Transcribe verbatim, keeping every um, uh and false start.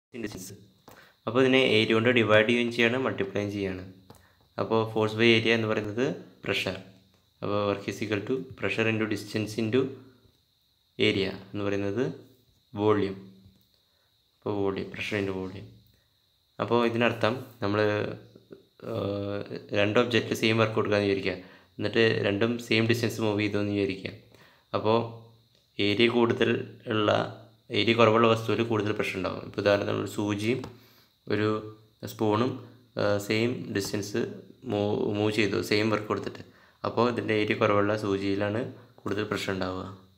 Distance. അപ്പോൾ ഇതിനെ area കൊണ്ട് ഡിവൈഡ് ചെയ്യുകയും ചെയ്യാണ്, മൾട്ടിപ്ലൈയും ചെയ്യാണ്. അപ്പോൾ ഫോഴ്സ് ബൈ ഏരിയ എന്ന് പറയുന്നത് പ്രഷർ. അപ്പോൾ work is equal to pressure into distance into area എന്ന് പറയുന്നത് വോള്യൂം. അപ്പോൾ വോള്യൂം, പ്രഷർ ഇൻറ്റു വോള്യൂം. അപ്പോൾ ഇതിനർത്ഥം നമ്മൾ രണ്ട് ഒബ്ജക്റ്റ് സെയിം വർക്ക് കൊടുക്കാമെന്ന് വിചാരിക്കുക, എന്നിട്ട് രണ്ടും സെയിം ഡിസ്റ്റൻസ് മൂവ് ചെയ്തു എന്ന് വിചാരിക്കുക. അപ്പോൾ ഏരിയ കൂടുതൽ ഉള്ള ഏരിയ കുറവുള്ള വസ്തുവിൽ കൂടുതൽ പ്രഷർ ഉണ്ടാകും. ഇപ്പോൾ ഉദാഹരണത്തിന് ഒരു സൂചിയും ഒരു സ്പൂണും സെയിം ഡിസ്റ്റൻസ് മൂവ് മൂവ് ചെയ്തു, സെയിം വർക്ക് കൊടുത്തിട്ട്. അപ്പോൾ ഇതിൻ്റെ ഏരിയ കുറവുള്ള സൂചിയിലാണ് കൂടുതൽ പ്രഷർ ഉണ്ടാവുക.